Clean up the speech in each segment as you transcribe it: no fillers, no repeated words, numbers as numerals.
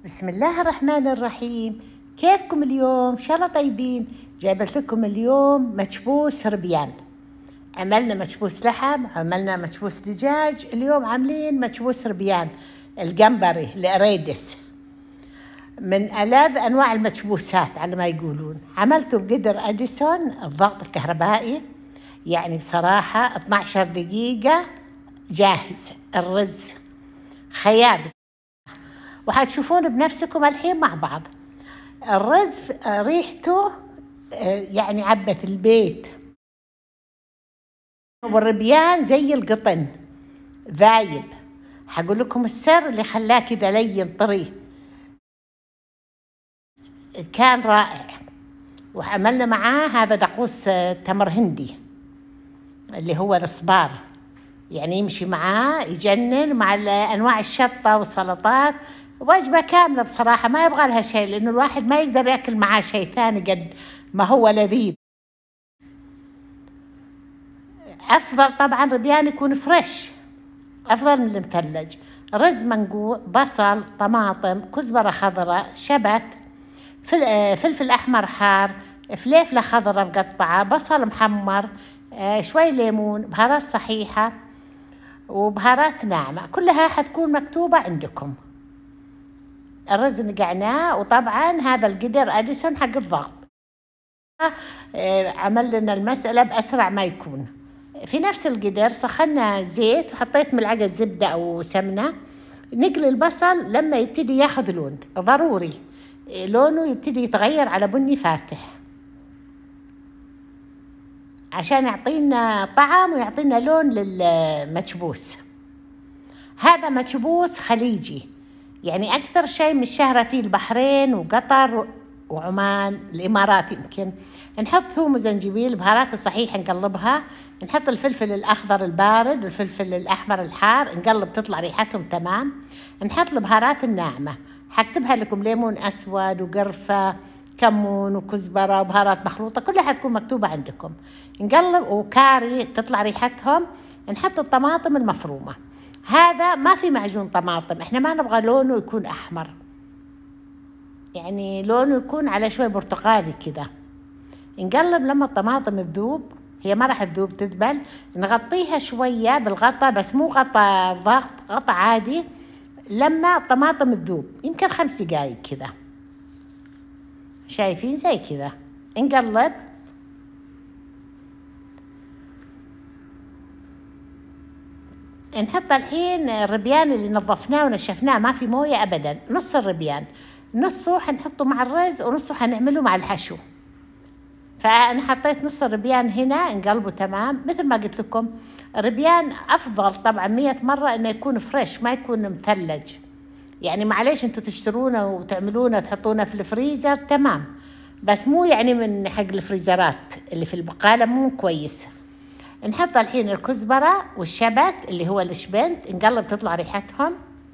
بسم الله الرحمن الرحيم. كيفكم اليوم؟ إن شاء الله طيبين. جايبت لكم اليوم مكبوس ربيان. عملنا مكبوس لحم، عملنا مكبوس دجاج، اليوم عاملين مكبوس ربيان الجمبري الأريدس، من ألذ أنواع المكبوسات على ما يقولون. عملته بقدر أديسون الضغط الكهربائي، يعني بصراحة 12 دقيقة جاهز الرز، خيال. وحتشوفون بنفسكم الحين مع بعض. الرز ريحته يعني عبت البيت، والربيان زي القطن ذايب. حقول لكم السر اللي خلاه كذا لين طري، كان رائع. وعملنا معاه هذا دقوس تمر هندي اللي هو الصبار، يعني يمشي معاه يجنن مع أنواع الشطة والسلطات. وجبة كاملة بصراحة، ما يبغى لها شيء، لأنه الواحد ما يقدر يأكل معاه شيء ثاني قد ما هو لذيذ. أفضل طبعا ربيان يكون فريش، أفضل من المثلج. رز منقوع، بصل، طماطم، كزبرة خضراء، شبت، فلفل أحمر حار، فليفلة خضراء مقطعة، بصل محمر، شوي ليمون، بهارات صحيحة وبهارات ناعمة، كلها حتكون مكتوبة عندكم. الرز نقعناه، وطبعا هذا القدر أديسون حق الضغط عمل لنا المسألة بأسرع ما يكون. في نفس القدر سخنا زيت وحطيت ملعقة زبدة أو سمنة. نقلي البصل لما يبتدي ياخذ لون، ضروري لونه يبتدي يتغير على بني فاتح عشان يعطينا طعم ويعطينا لون للمكبوس. هذا مكبوس خليجي، يعني أكثر شيء مشهرة فيه البحرين وقطر وعمان، الإمارات يمكن. نحط ثوم وزنجبيل، بهارات الصحيحة نقلبها، نحط الفلفل الأخضر البارد والفلفل الأحمر الحار، نقلب تطلع ريحتهم تمام. نحط البهارات الناعمة، حكتبها لكم، ليمون أسود وقرفة، كمون وكزبرة وبهارات مخلوطة، كلها حتكون مكتوبة عندكم. نقلب، وكاري تطلع ريحتهم. نحط الطماطم المفرومة. هذا ما في معجون طماطم، احنا ما نبغى لونه يكون أحمر، يعني لونه يكون على شوي برتقالي كذا. نقلب لما الطماطم تذوب، هي ما راح تذوب تذبل. نغطيها شوية بالغطا، بس مو غطا ضغط، غطا عادي، لما الطماطم تذوب يمكن 5 دقايق كذا. شايفين زي كذا. نقلب. نحط الحين الربيان اللي نظفناه ونشفناه، ما في موية أبدا، نص الربيان، نصه حنحطه مع الرز ونصه حنعمله مع الحشو. فأنا حطيت نص الربيان هنا، نقلبه تمام. مثل ما قلت لكم، الربيان أفضل طبعا 100 مرة إنه يكون فريش، ما يكون مثلج. يعني معليش انتوا تشترونه وتعملونه تحطونه في الفريزر تمام، بس مو يعني من حق الفريزرات اللي في البقالة، مو كويس. نحط الحين الكزبرة والشبت اللي هو الشبنت، نقلب تطلع ريحتهم.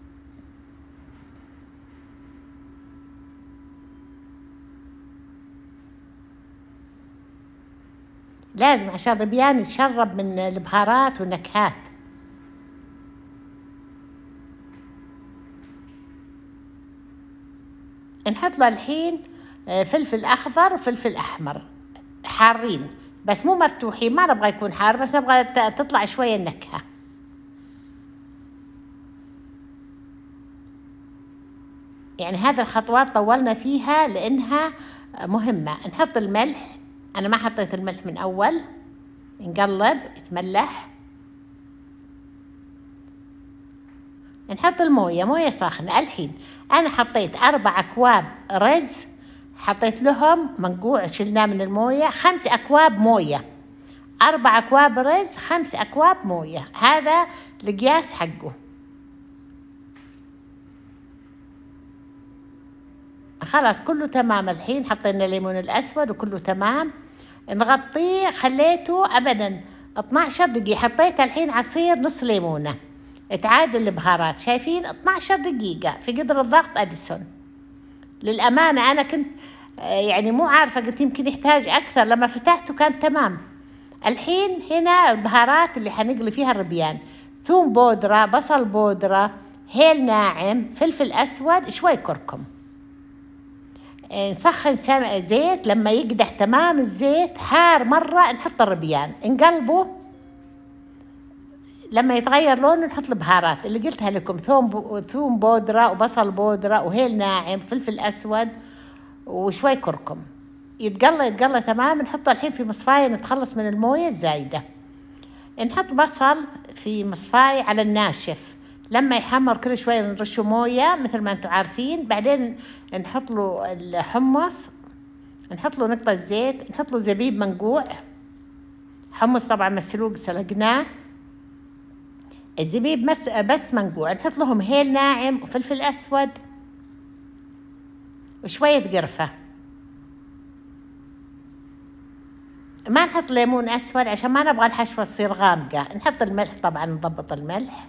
لازم عشان الربيان يتشرب من البهارات والنكهات. نحط له الحين فلفل أخضر وفلفل أحمر حارين، بس مو مفتوحين، ما نبغى يكون حار، بس نبغى تطلع شوية النكهة. يعني هذه الخطوات طولنا فيها لأنها مهمة. نحط الملح، أنا ما حطيت الملح من أول. نقلب يتملح. نحط الموية، موية ساخنة. الحين أنا حطيت 4 أكواب رز، حطيت لهم منقوع شلناه من الموية، 5 أكواب موية. 4 أكواب رز، 5 أكواب موية، هذا القياس حقه. خلاص كله تمام. الحين حطينا الليمون الأسود وكله تمام. نغطيه، خليته أبدا 12 دقيقة. حطيت الحين عصير نص ليمونة تعادل البهارات. شايفين 12 دقيقة في قدر الضغط أديسون. للأمانة أنا كنت يعني مو عارفة، قلت يمكن يحتاج أكثر، لما فتحته كان تمام. الحين هنا البهارات اللي حنقلي فيها الربيان: ثوم بودرة، بصل بودرة، هيل ناعم، فلفل أسود، شوي كركم. نسخن زيت، لما يقدح تمام الزيت حار مرة نحط الربيان نقلبه، لما يتغير لونه نحط البهارات اللي قلتها لكم، ثوم بودرة وبصل بودرة وهيل ناعم، فلفل أسود وشوي كركم. يتقلى تمام. نحطه الحين في مصفاية نتخلص من الموية الزايدة. نحط بصل في مصفاية على الناشف، لما يحمر كل شوية نرشه موية مثل ما انتم عارفين. بعدين نحط له الحمص، نحط له نقطة زيت، نحط له زبيب منقوع، حمص طبعا مسلوق سلقناه، الزبيب بس منقوع. نحط لهم هيل ناعم وفلفل أسود وشوية قرفة. ما نحط ليمون أسود عشان ما نبغى الحشوة تصير غامقة. نحط الملح طبعا، نضبط الملح.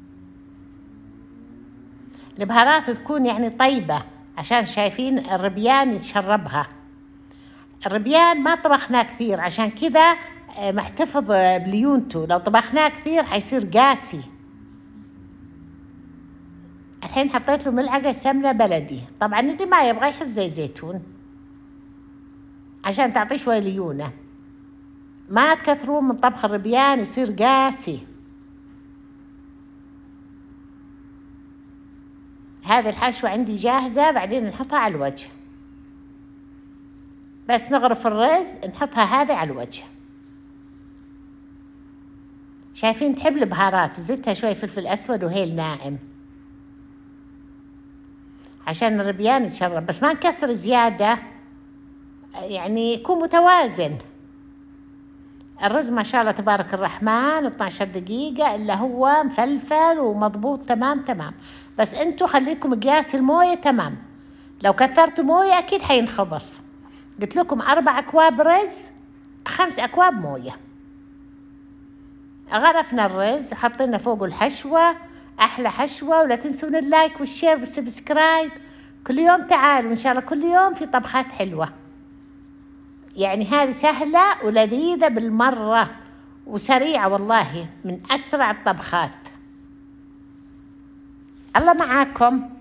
البهارات تكون يعني طيبة عشان شايفين الربيان يتشربها. الربيان ما طبخناه كثير عشان كذا محتفظ بليونته، لو طبخناه كثير حيصير قاسي. الحين حطيت له ملعقة سمنة بلدي، طبعا اللي ما يبغى يحط زي زيتون عشان تعطيه شوي ليونة. ما تكثرون من طبخ الربيان يصير قاسي. هذه الحشوة عندي جاهزة، بعدين نحطها على الوجه. بس نغرف الرز نحطها هذه على الوجه. شايفين تحب البهارات، زدتها شوي فلفل أسود وهيل ناعم عشان الربيان يتشرب، بس ما نكثر زيادة، يعني يكون متوازن. الرز ما شاء الله تبارك الرحمن 12 دقيقة إلا هو مفلفل ومضبوط تمام. بس انتوا خليكم قياس الموية تمام، لو كثرتوا موية أكيد حينخبص. قلت لكم 4 أكواب رز 5 أكواب موية. غرفنا الرز وحطينا فوقه الحشوة، أحلى حشوة. ولا تنسون اللايك والشير والسبسكرايب. كل يوم تعالوا إن شاء الله، كل يوم في طبخات حلوة. يعني هذه سهلة ولذيذة بالمرة وسريعة، والله من أسرع الطبخات. الله معاكم.